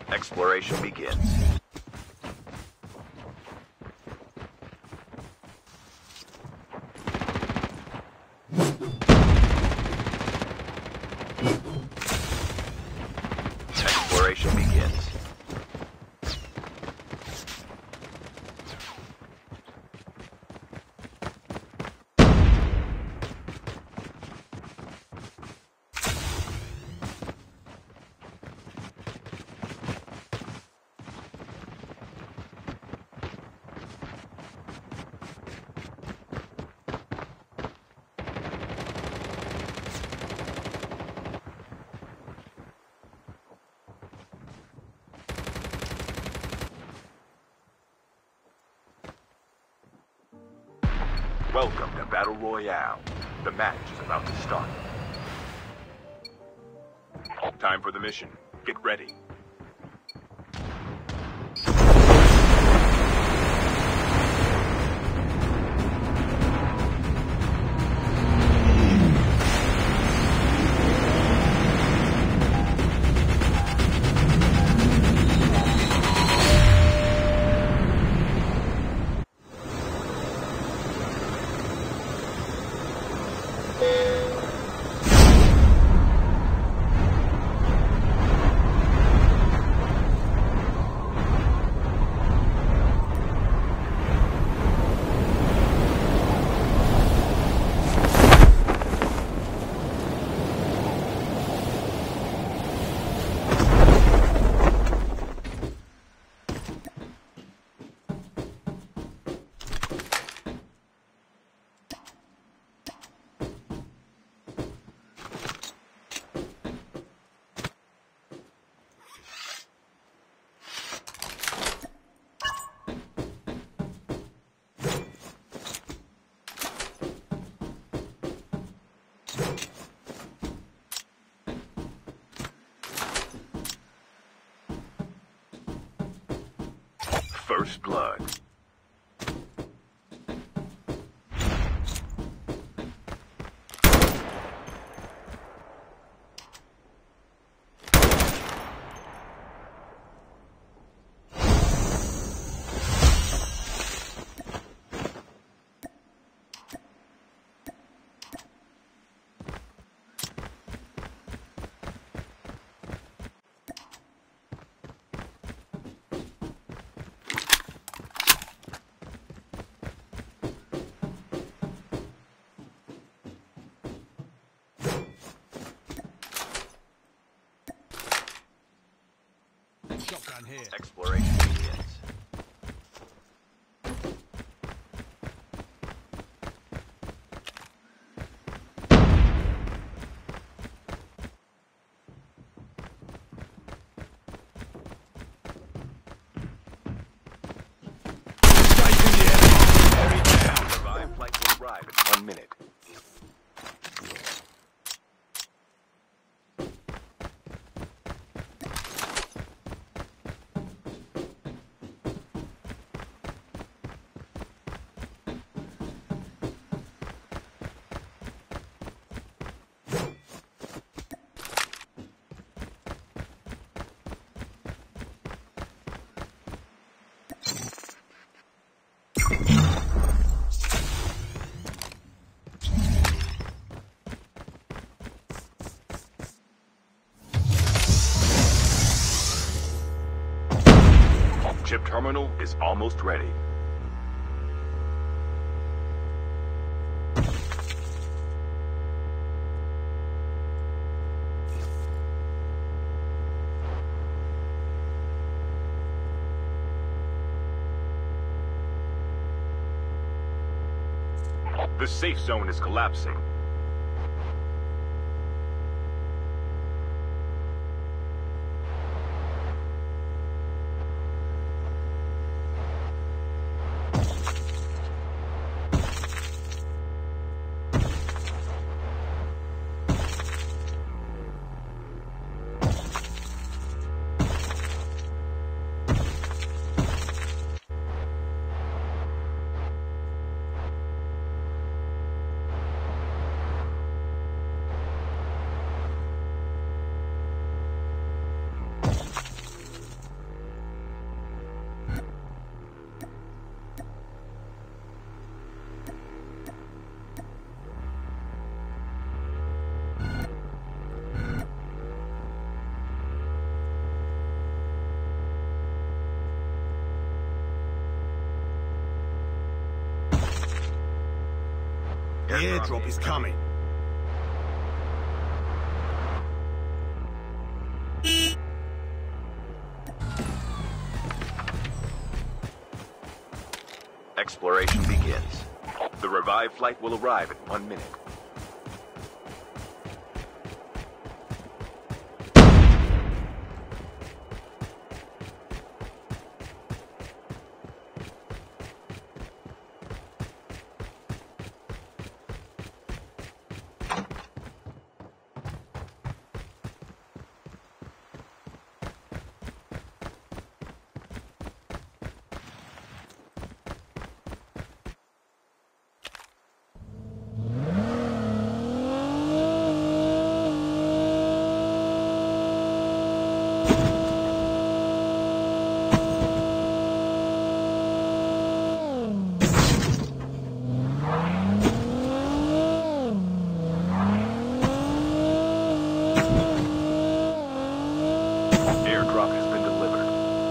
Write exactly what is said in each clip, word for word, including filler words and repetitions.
Exploration begins. Exploration begins. Welcome to Battle Royale. The match is about to start. Time for the mission. Get ready. First blood. Shotgun here. Exploration begins. Revived flight will arrive in one minute. Chip terminal is almost ready. The safe zone is collapsing. airdrop is coming. Exploration begins. The revived flight will arrive in one minute. Airdrop has been delivered.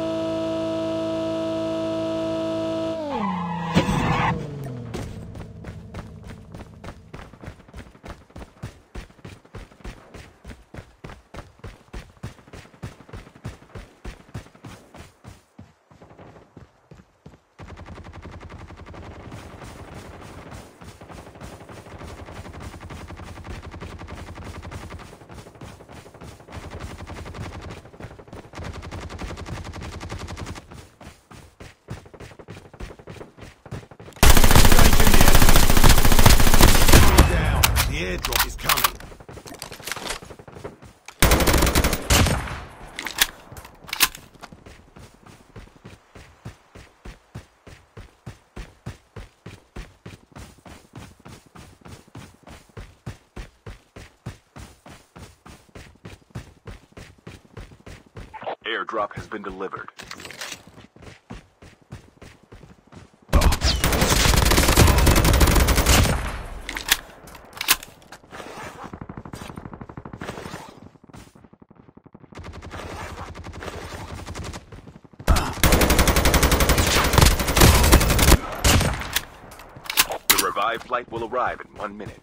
The airdrop is coming. Airdrop has been delivered. The revived flight will arrive in one minute.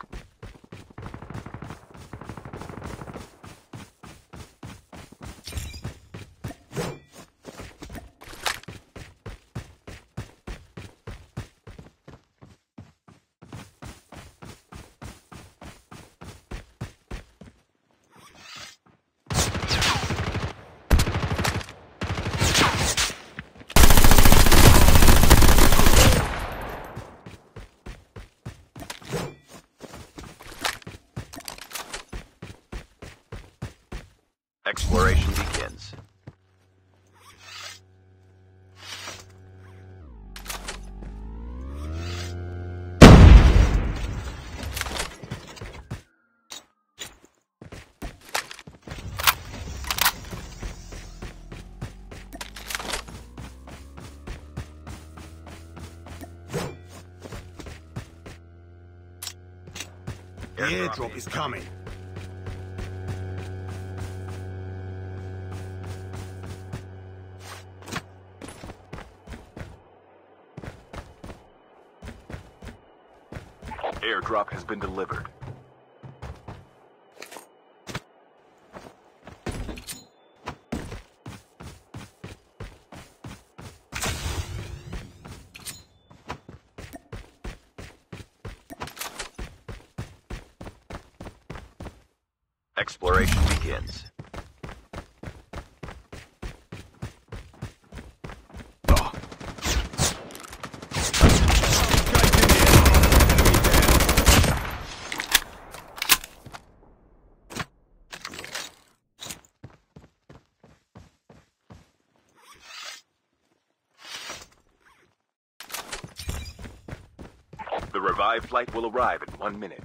Exploration begins. The airdrop is coming. Airdrop has been delivered. Exploration begins. The revived flight will arrive in one minute.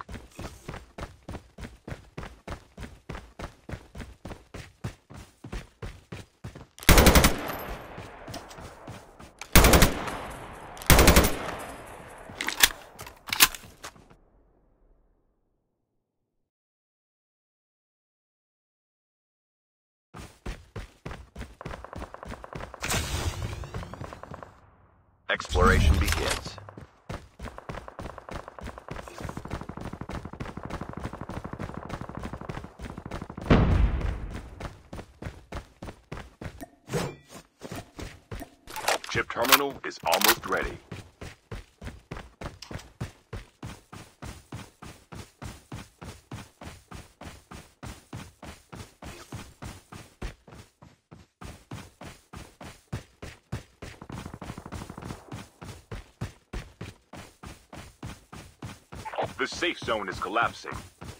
Exploration begins. Chip terminal is almost ready. The safe zone is collapsing.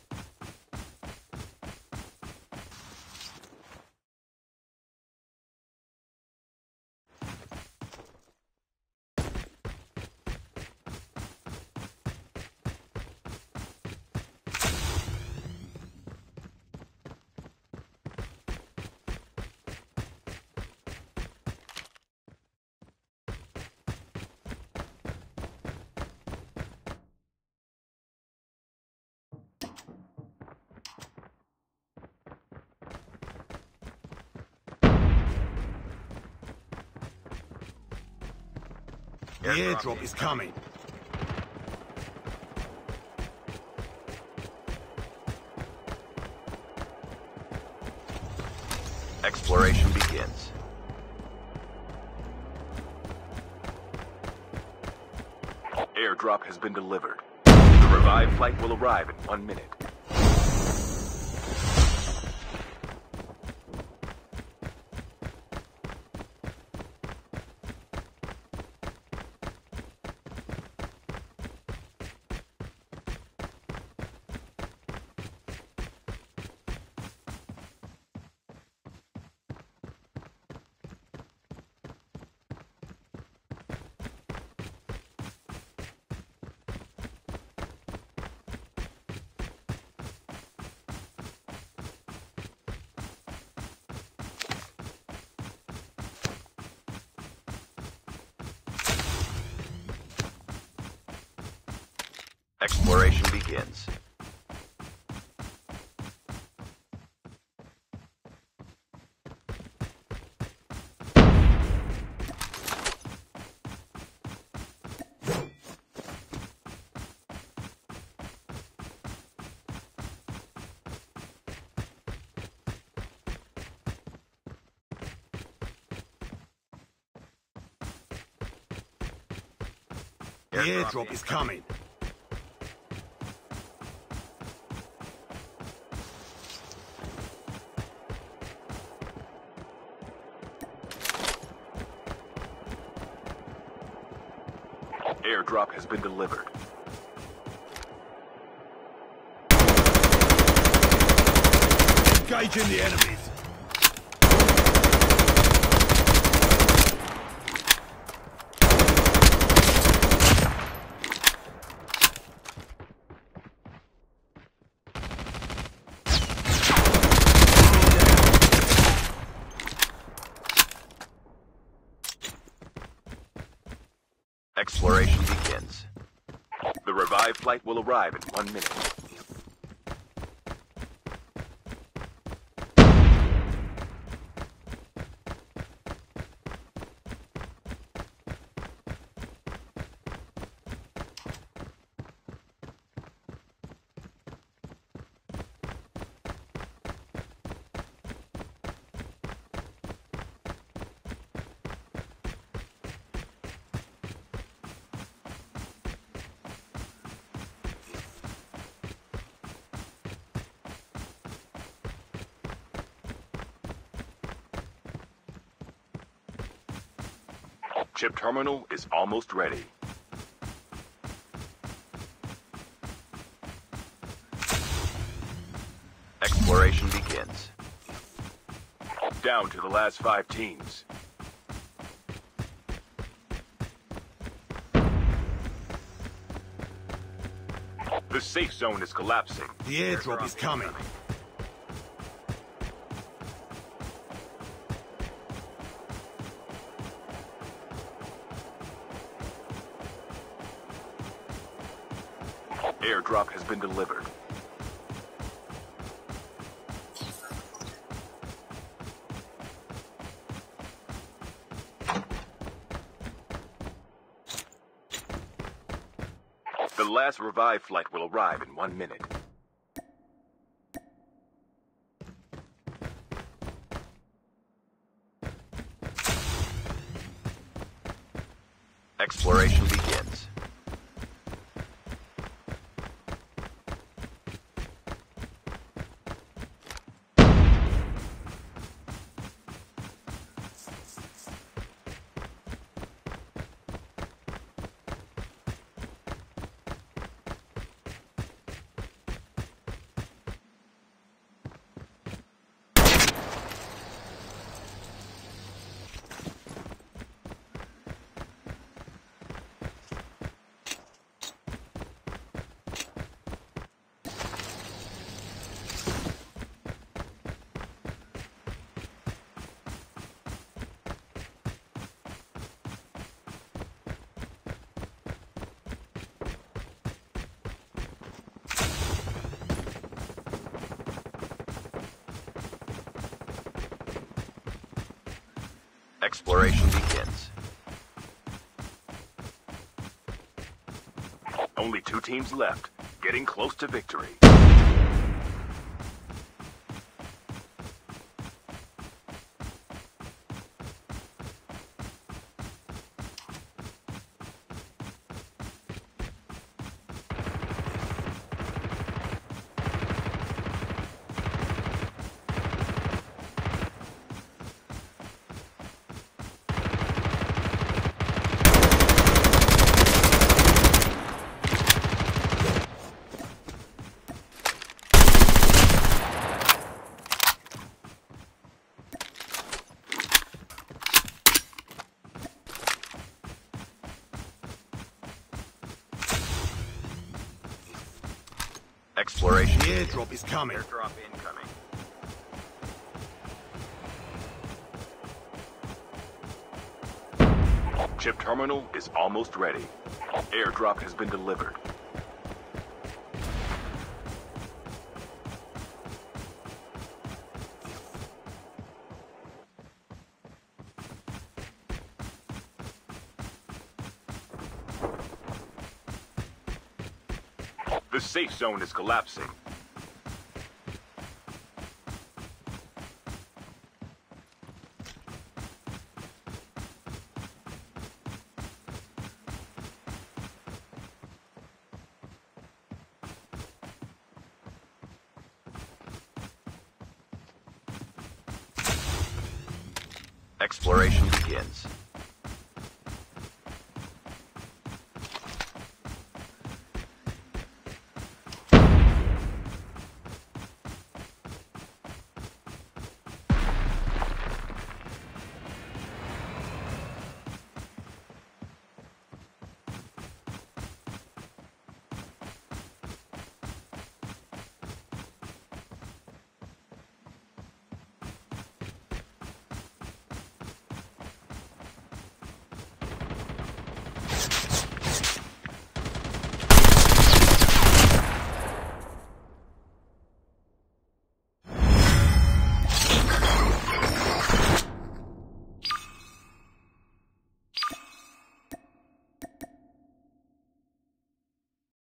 The airdrop is coming. Exploration begins. Airdrop has been delivered. The revived flight will arrive in one minute. Exploration begins. The airdrop is coming. Airdrop has been delivered. Engaging the enemies. Exploration begins. The revived flight will arrive in one minute. Chip terminal is almost ready. Exploration begins. Down to the last five teams. The safe zone is collapsing. The airdrop is coming. Airdrop has been delivered. The last revived flight will arrive in one minute. Exploration begins. Exploration begins. Only two teams left, getting close to victory. Exploration. The airdrop is coming. Airdrop incoming. Chip terminal is almost ready. Airdrop has been delivered. The safe zone is collapsing. Exploration begins.